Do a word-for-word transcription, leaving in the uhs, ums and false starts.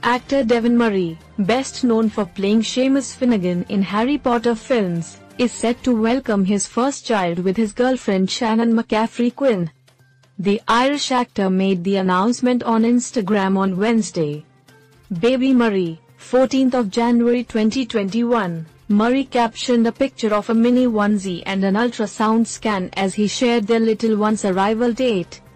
Actor Devon Murray, best known for playing Seamus Finnegan in Harry Potter films, is set to welcome his first child with his girlfriend Shannon McCaffrey Quinn. The Irish actor made the announcement on Instagram on Wednesday. Baby Murray, fourteenth of January twenty twenty-one, Murray captioned a picture of a mini onesie and an ultrasound scan as he shared their little one's arrival date.